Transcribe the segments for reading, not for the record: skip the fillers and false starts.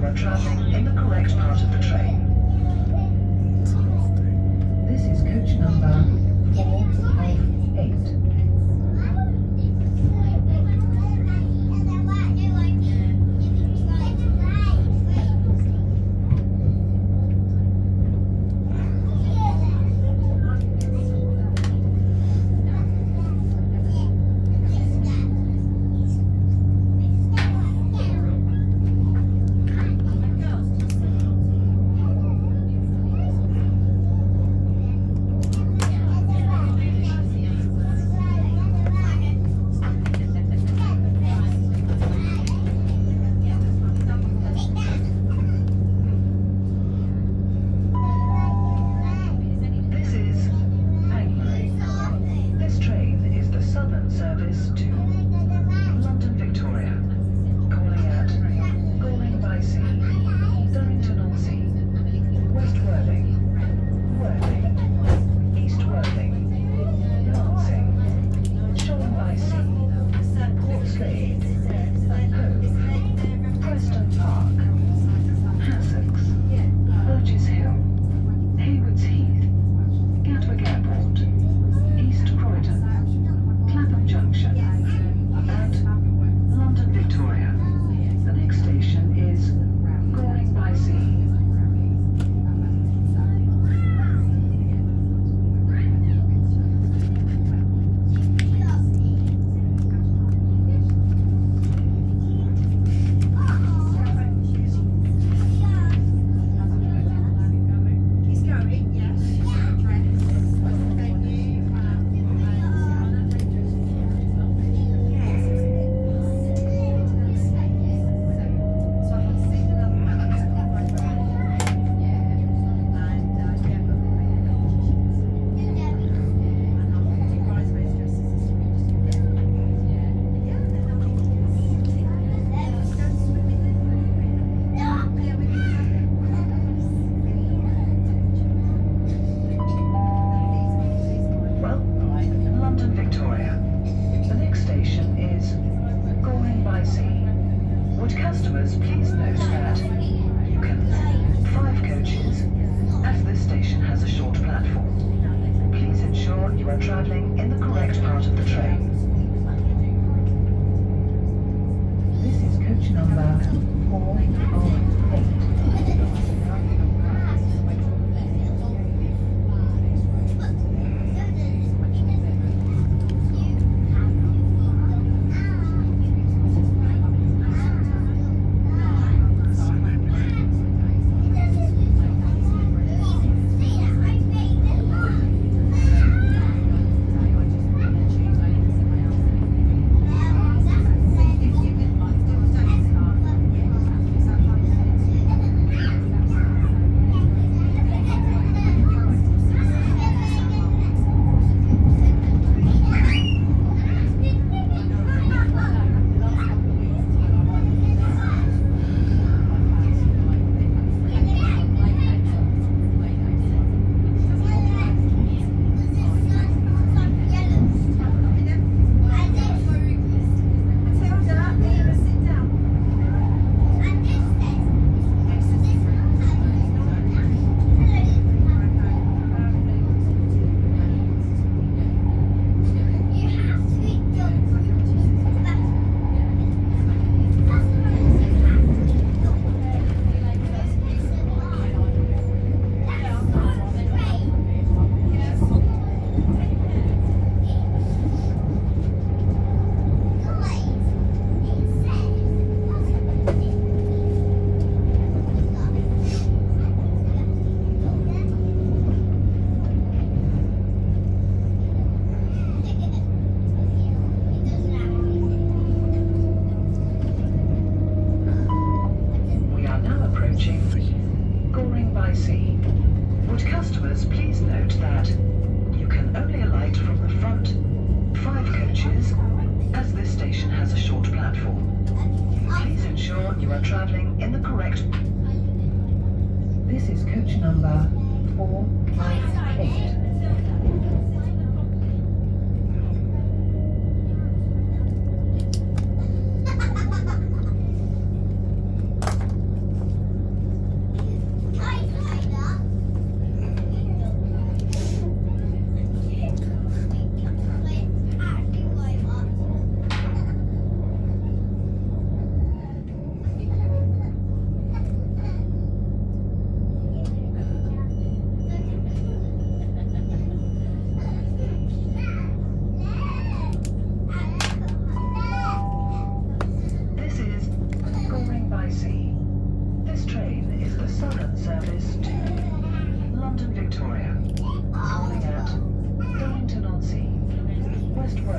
are travelling in the correct part of the train. This is coach number 4 of 8.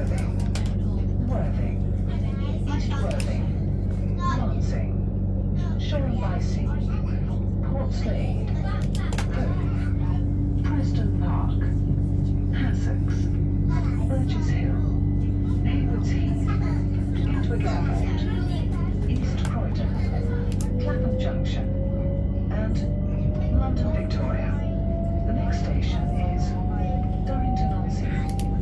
Worthing, Worthing, East Worthing, Lancing, Shoreham by Sea, Portslade, Hove, Preston Park, Hassocks, Burgess Hill, Haywards Heath, Gatwick Airport, East Croydon, Clapham Junction, and London Victoria. The next station is Durrington-on-Sea.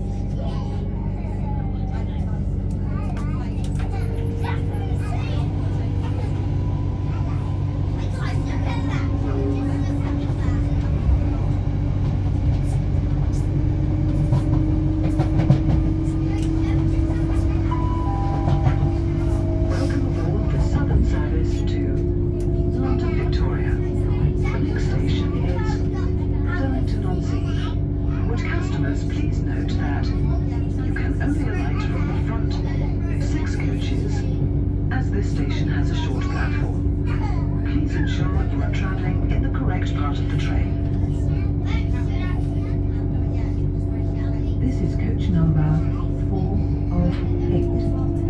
Please note that you can only alight from the front of 6 coaches, as this station has a short platform. Please ensure you are travelling in the correct part of the train. This is coach number 4 of 8.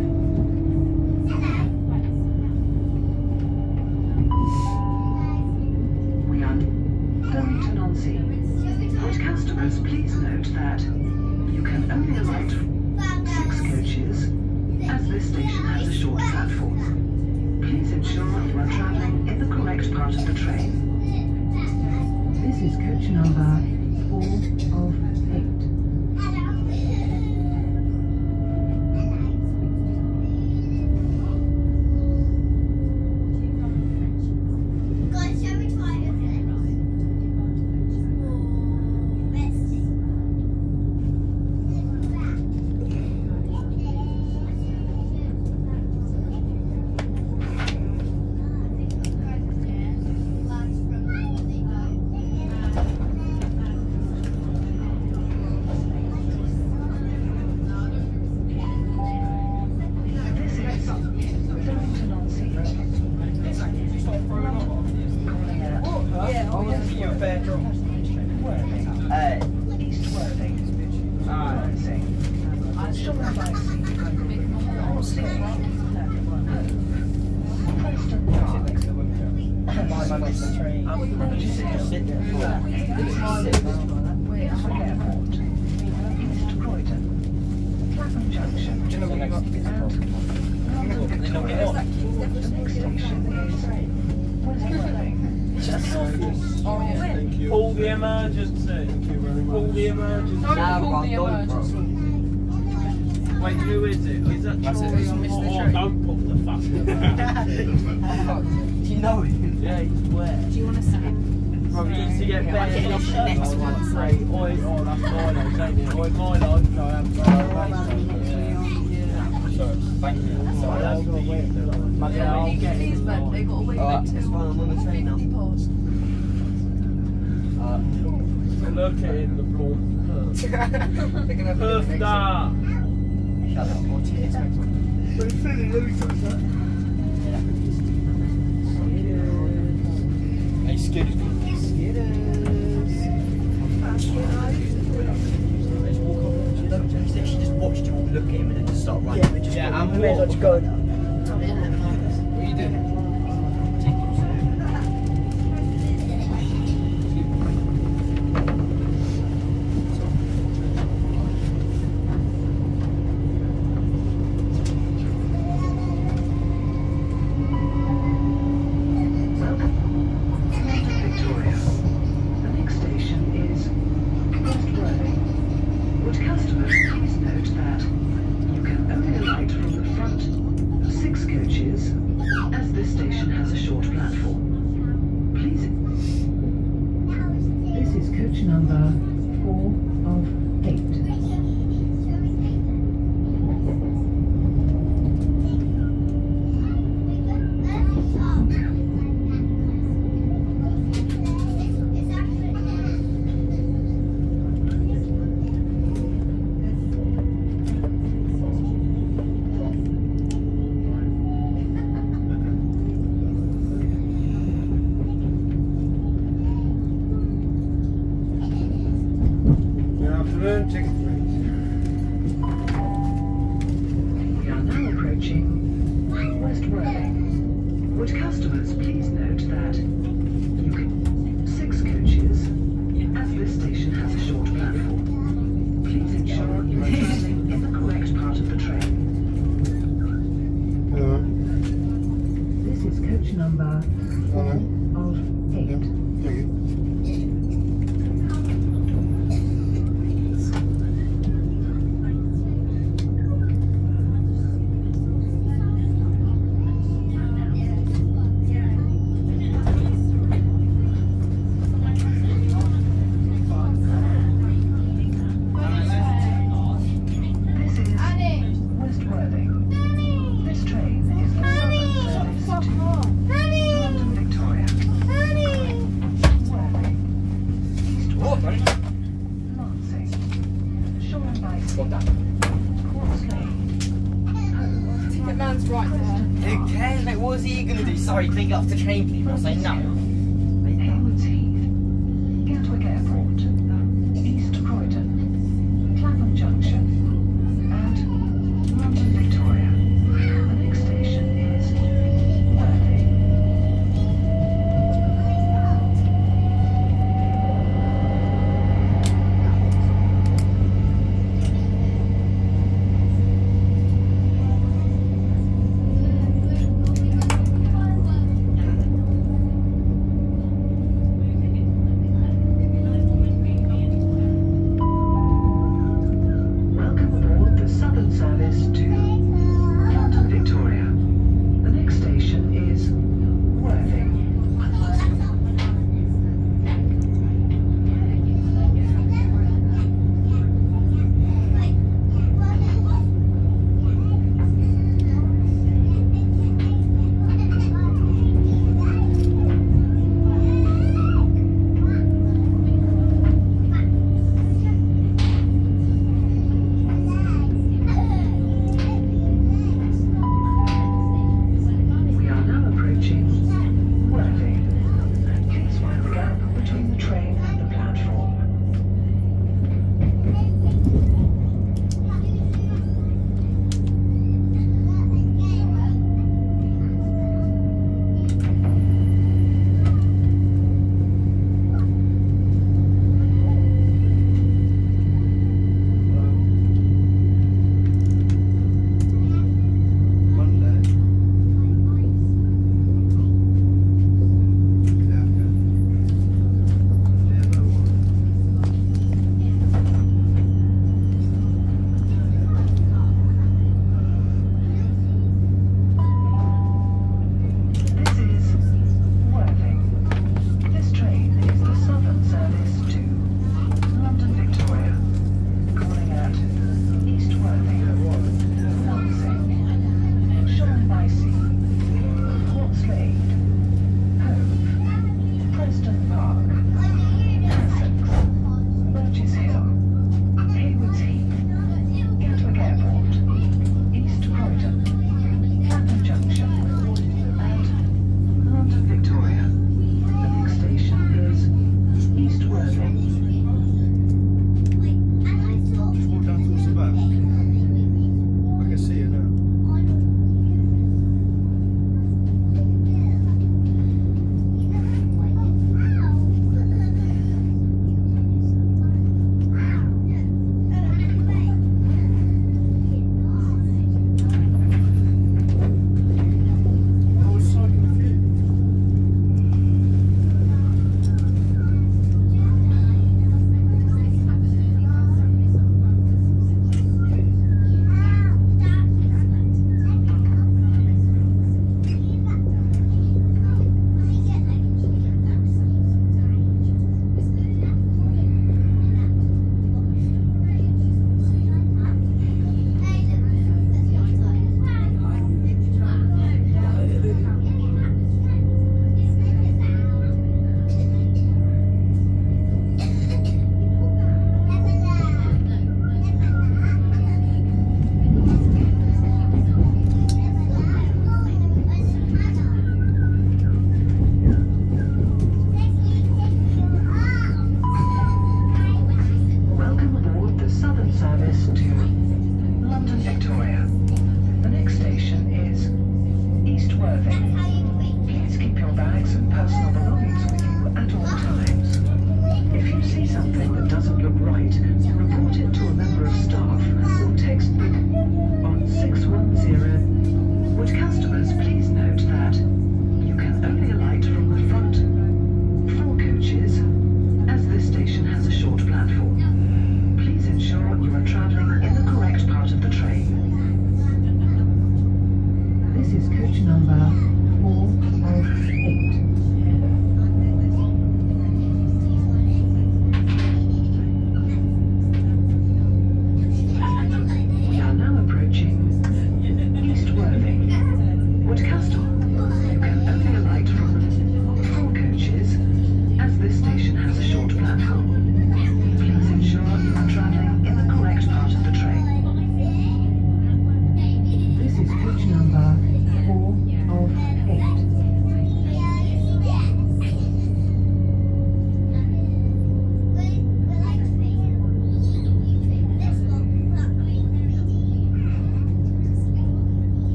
We are Durrington-on-Sea. Would customers please note that you can only alight 6 coaches, as this station has a short platform. Please ensure you are travelling in the correct part of the train. This is coach number 4 of 8. East Worthing, Lancing, Shoreham by Sea, Portslade, Preston Park, Hassocks, Burgess Hill, Gatwick Airport, East Croydon, Clapham Junction, and the next station is West Worthing. Call the emergency. Call the emergency. Don't call the emergency. Wait, who is it? Is that Troy? Don't pull the fucking Do you know him? Yeah, he's where? Do you want to sit in? Bro, he needs to get better. I'm getting off the next one. Oi, oh, that's Milo, ain't it? Oi, Milo, so Sorry, thank you. Sorry, that's for you. Yeah, when you get these, but they got a wait Alright, list. it's fine, I'm on the train now. 50 pounds. Look at him, the blonde. Perf da! Shut up, what's your next one? Hey, Skidders. She just watched you all look at him and then just start running. Yeah, I'm may as well just go now. I'm in it. What are you doing? Number 4 of 8. West Worthing. This train is the southern service to London Victoria. Worthing. East Worthing. Lancing. Shore and Bison. Crossley. That man's right there. Who cares, mate? What was he going to do? Sorry, clean up the train people. I say no. Haywards Heath. Gatwick Airport. East Croydon. Clapham Junction. And London Victoria. The next station is Worthing.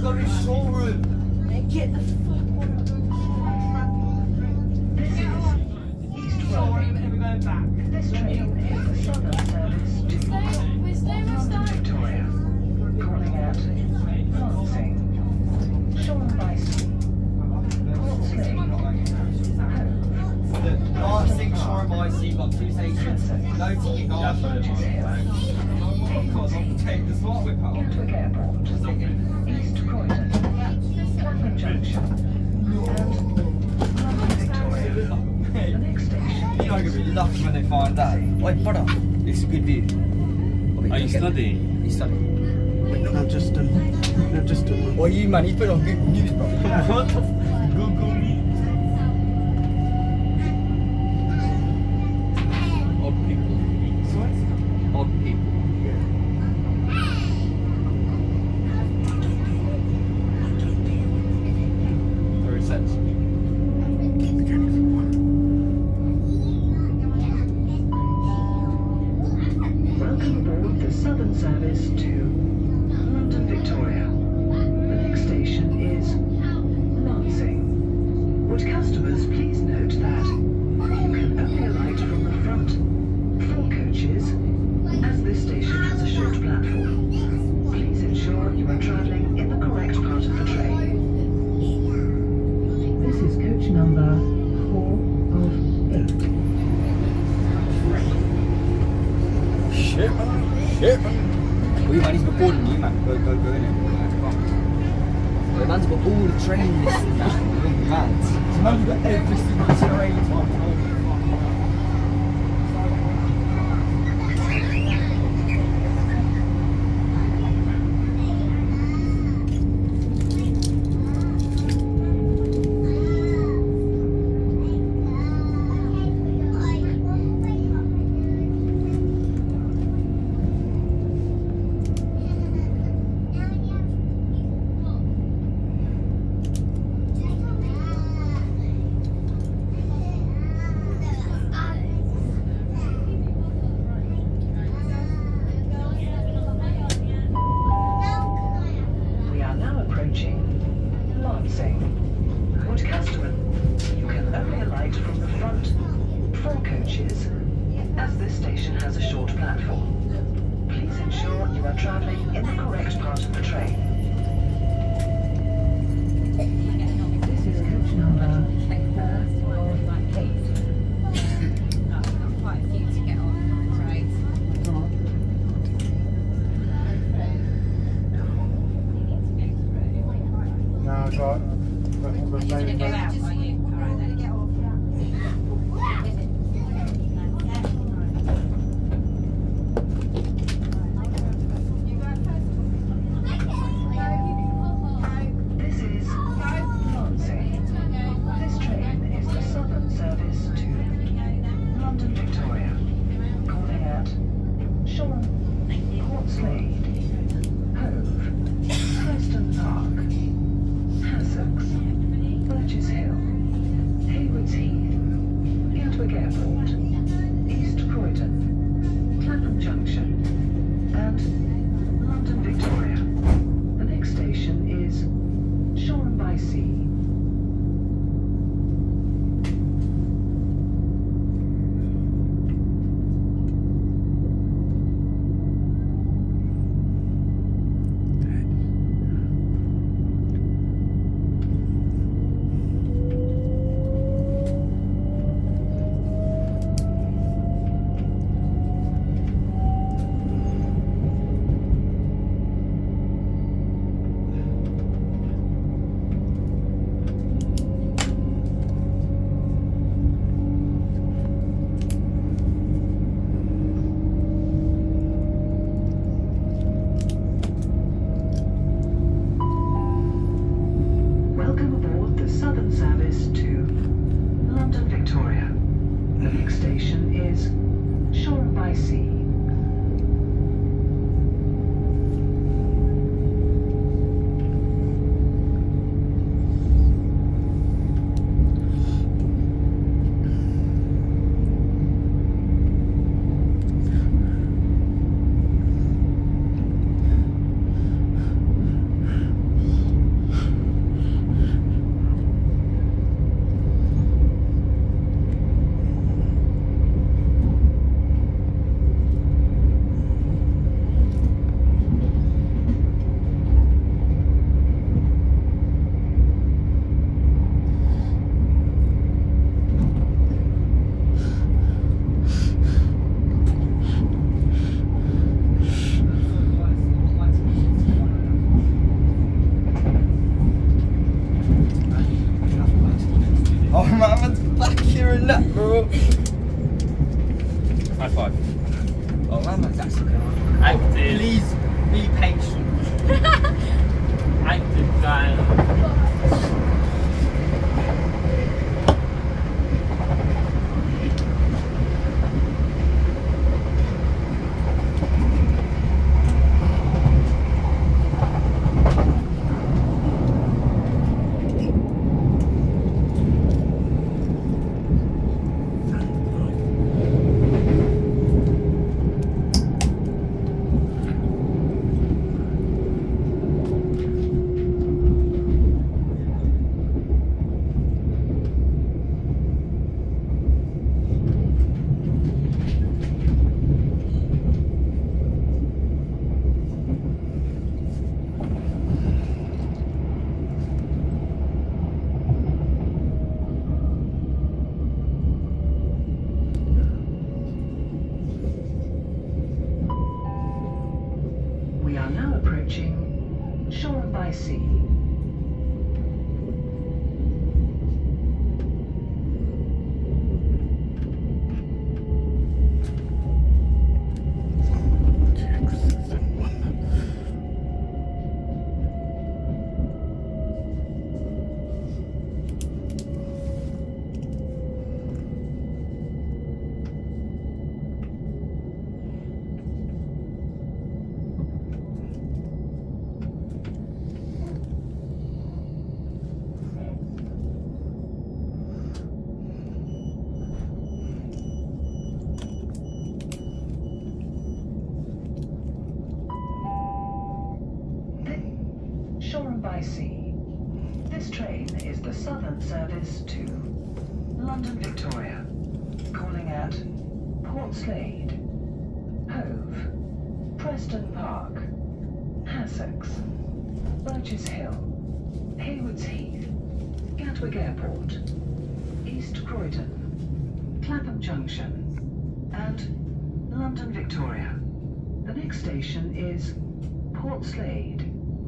going showroom. Get the fuck on. This is East Worthing. And we're going back. This train is the southern service to London Victoria, calling at Lancing, Sean Bison, Portslade, Lancing, Shore by Sea, got 2 stations. No ticket, no. Burgess Hill, Take the swap whip out. Gatwick Airport, East Croydon, Clapham Junction, and London Victoria. The next station You're not going to be lucky when they find that. Wait, brother, it's a good view. Are you studying? He's studying. No, just Well, you man, he's put on Google News, bro. What the Google Meet? Odd people. Odd people. Very sensible. Welcome aboard the southern service to London Victoria. The next station is Lancing. Would customers please note that you can only alight from the front 4 coaches, as this station has a short platform. Please ensure you are travelling in the correct part of the train. This is coach number 4 of 8. Shit, man. Shit, man. Oh, man, he's recording you, man. Go in it. The man's got all the train lists and that. Man, this man's got every single train on. We are now approaching Lancing. Would customer, you can only alight from the front 4 coaches, as this station has a short platform. Please ensure you are travelling in the correct part of the train. This is coach number 4 of 8. Quite a few to get on, right? no, it's all right. You're going to go out, are you? Alright, then get off. This is Lancing. This train is the southern service to London Victoria, calling at Sean, Portslade, Hove, Preston Park, Hassocks, Burgess Hill, are now approaching Shoreham by Sea. Shoreham by Sea. This train is the southern service to London Victoria, calling at Portslade, Hove, Preston Park, Hassocks, Burgess Hill, Haywards Heath, Gatwick Airport, East Croydon, Clapham Junction, and London Victoria. The next station is Portslade.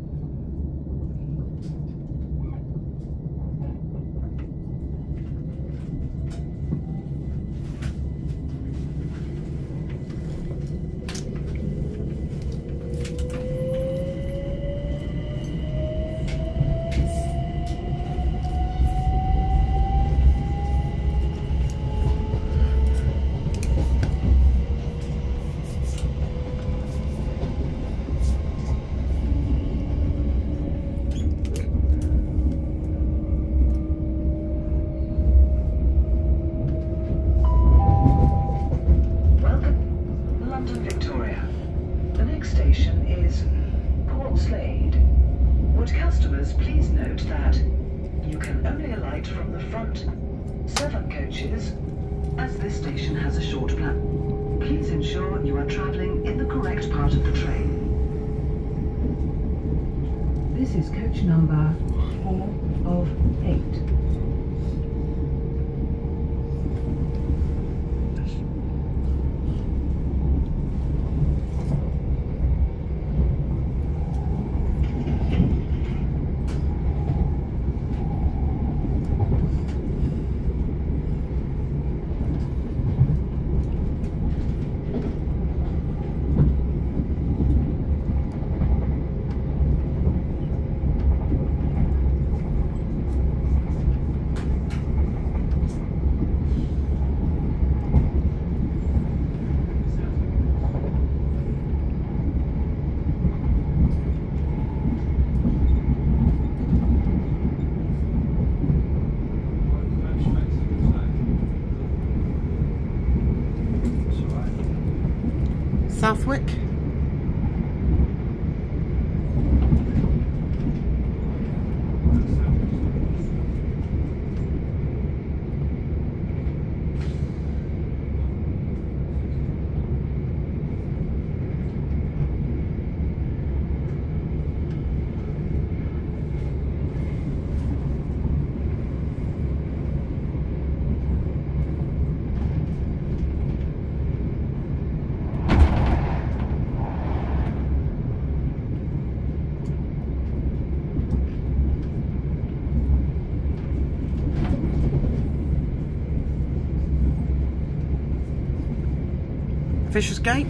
From the front 7 coaches, as this station has a short platform. Please ensure you are travelling in the correct part of the train. This is coach number 4 of 8. Southwick. Bishopsgate.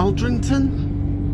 Aldrington?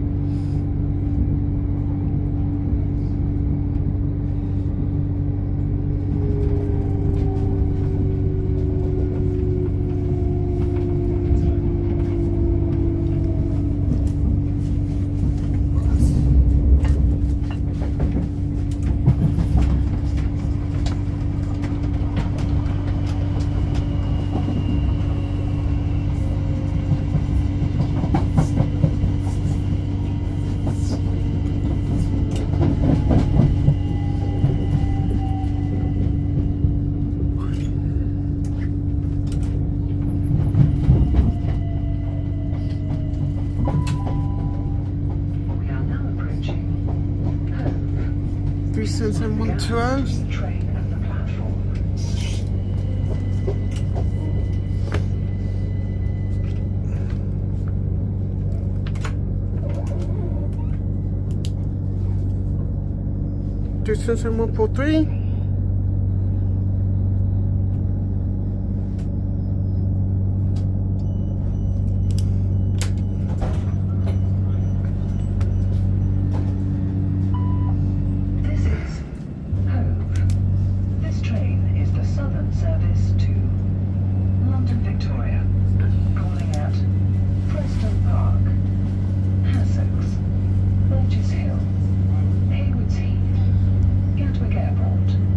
Train at the platform. Distance in 143. Gatwick Airport.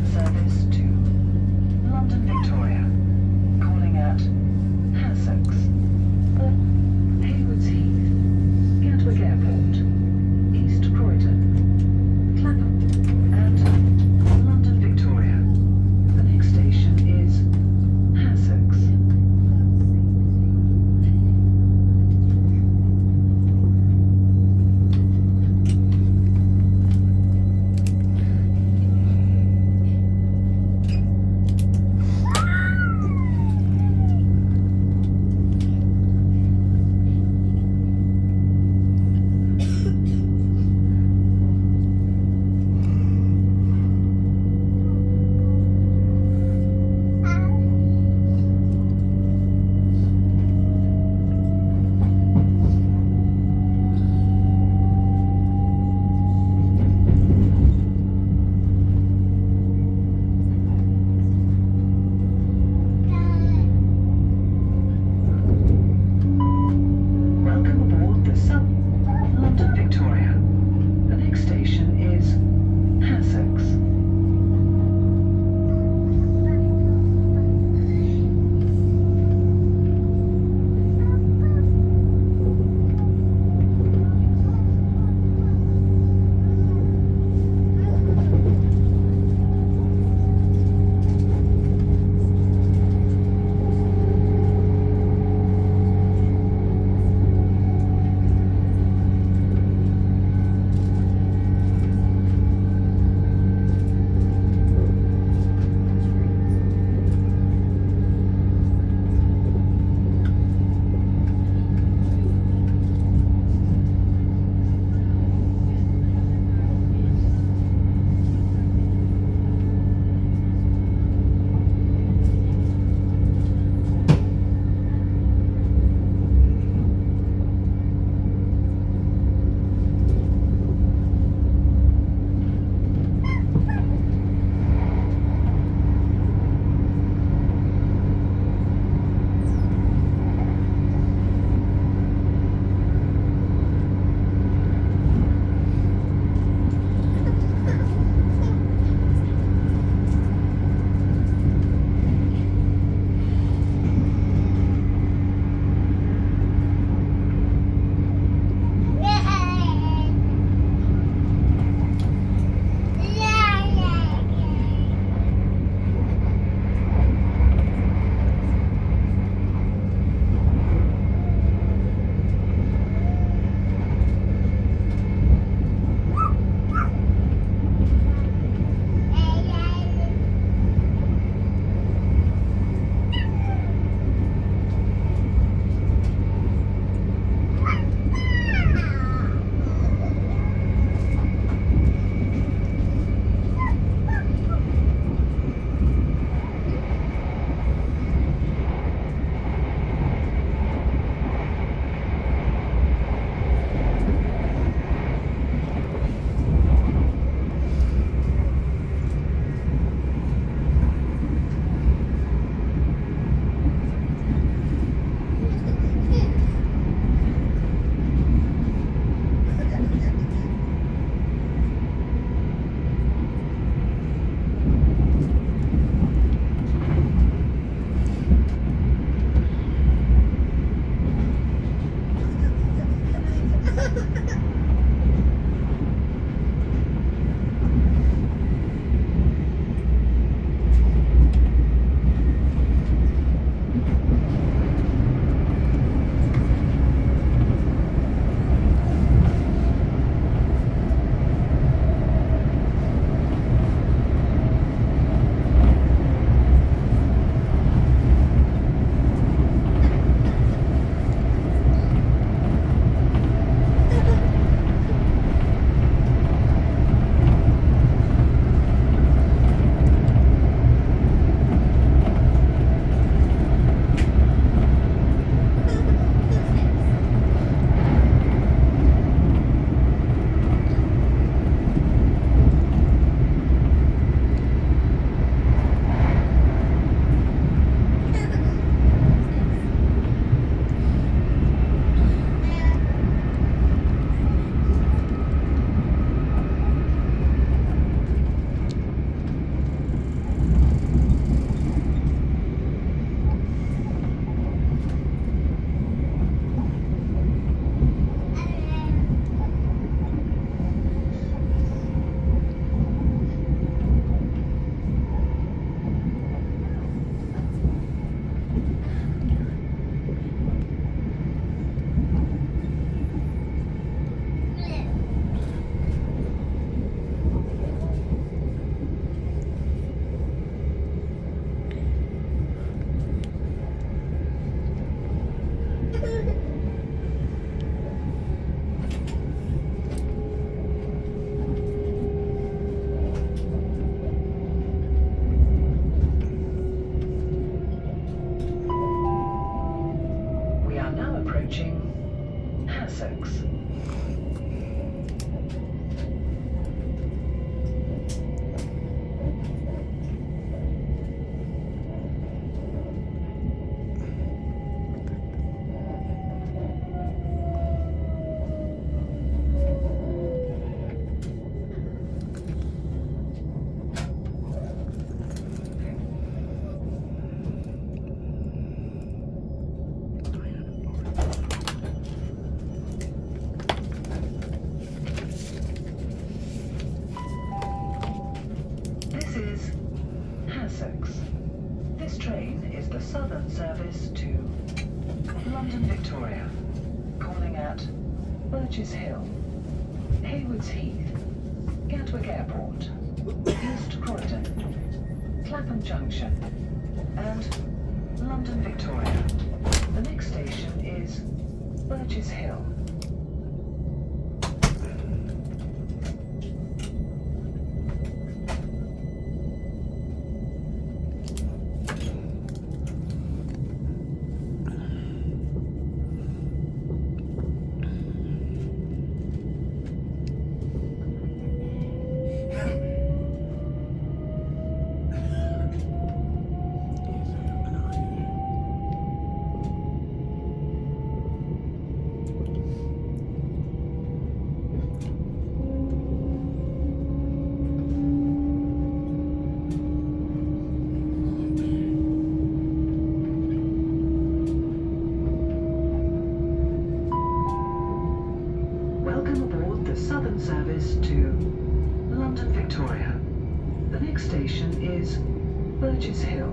service to London Victoria, calling at Hassocks, Haywards Heath, Gatwick Airport, East Croydon, Clapham, and London Victoria. The next station is Hassocks. Essex. This train is the southern service to London Victoria, calling at Burgess Hill, Haywards Heath, Gatwick Airport, East Croydon, Clapham Junction, and London Victoria. The next station is Burgess Hill. Southern service to London Victoria. The next station is Burgess Hill.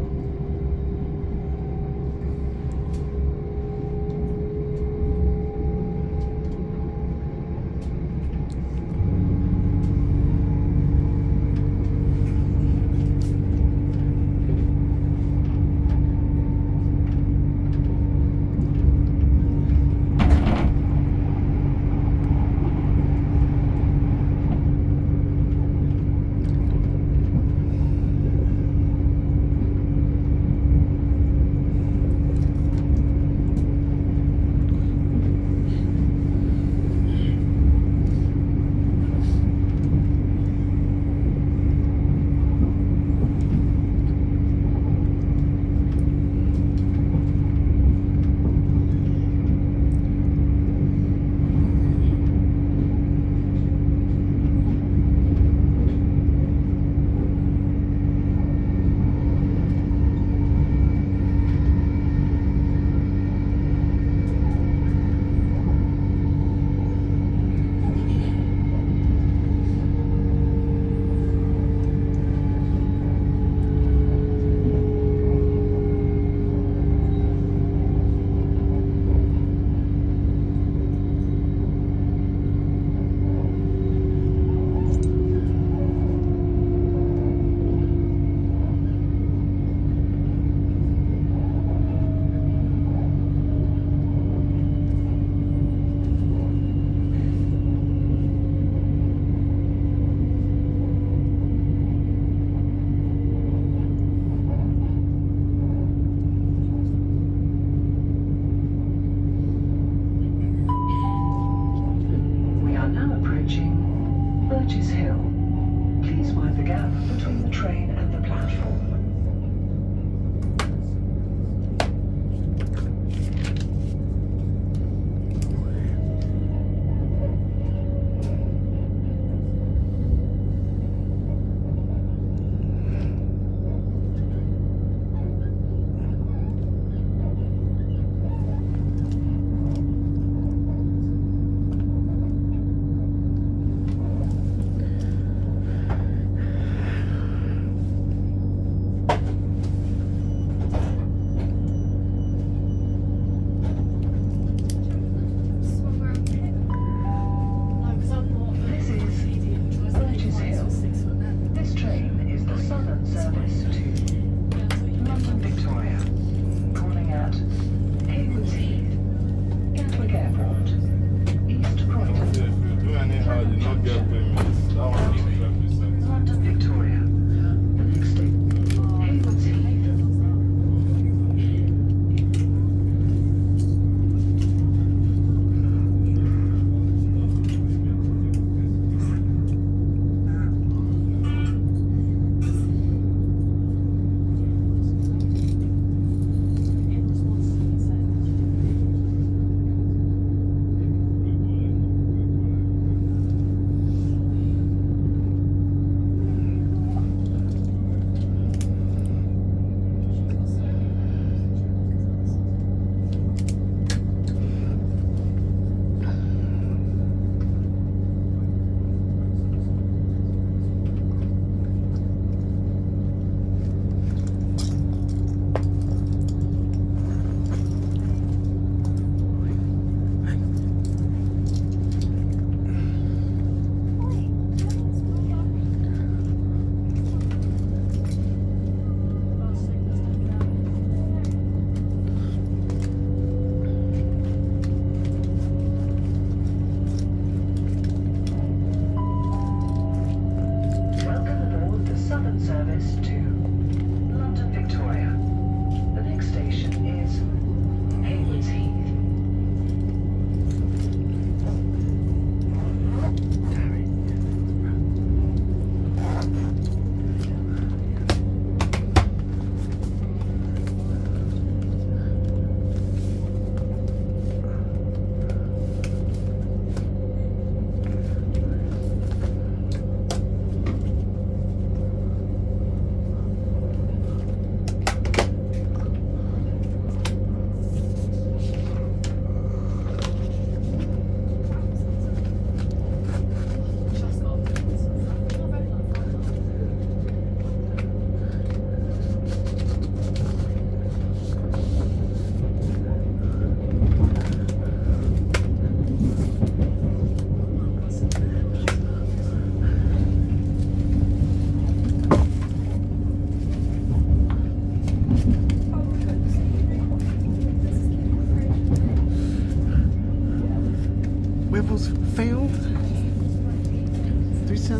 Burgess Hill. Please mind the gap between the train and the platform.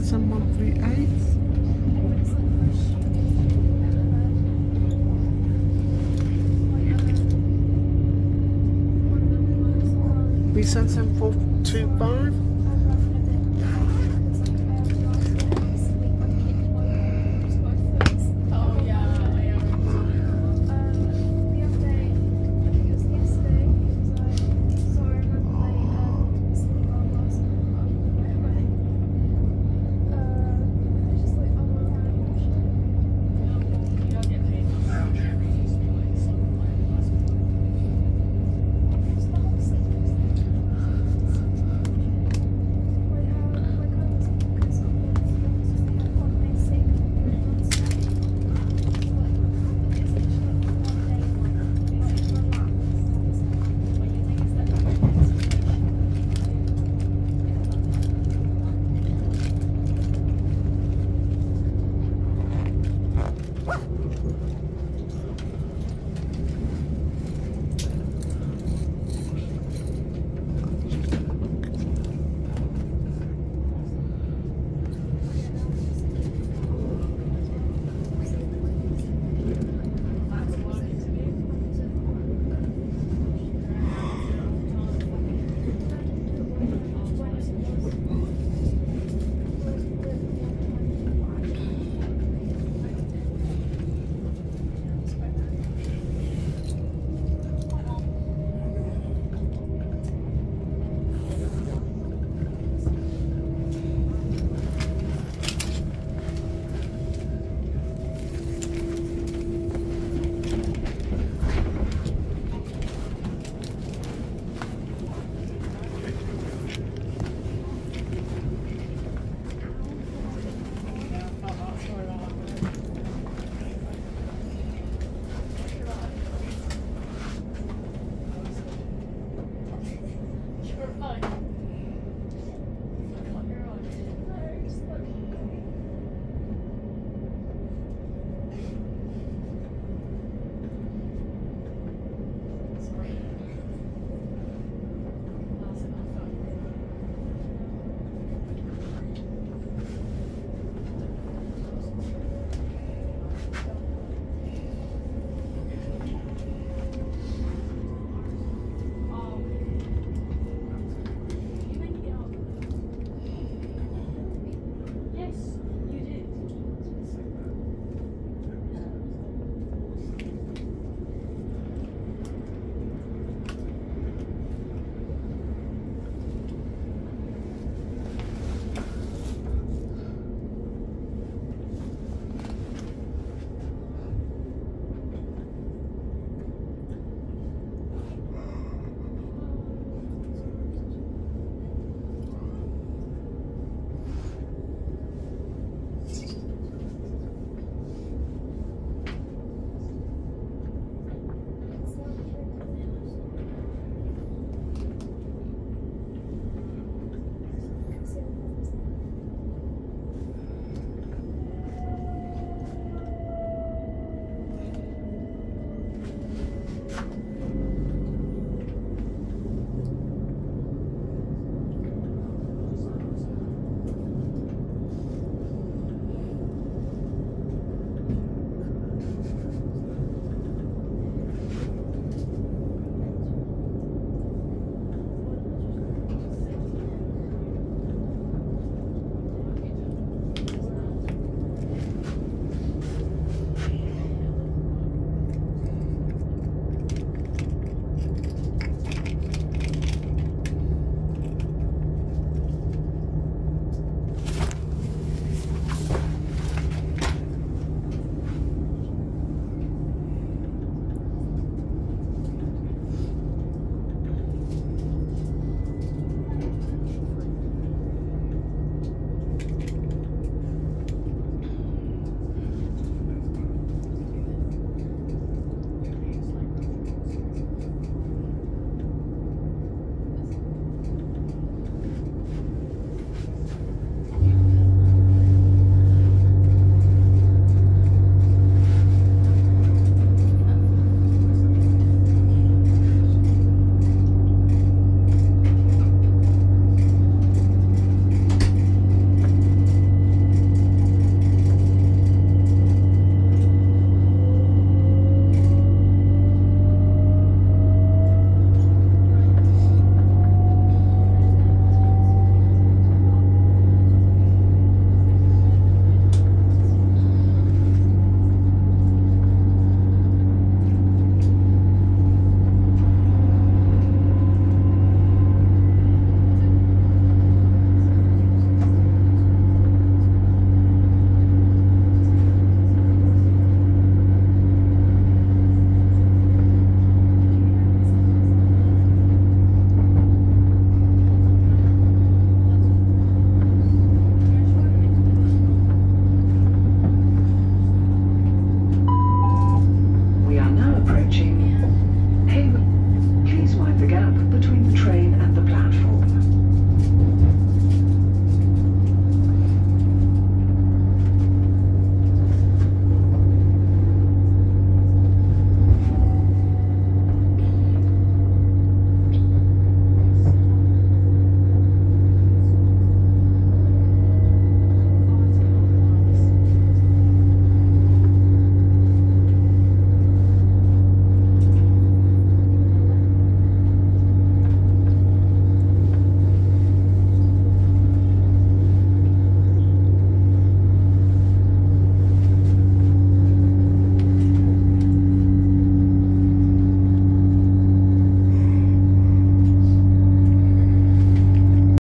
B77138. B77425.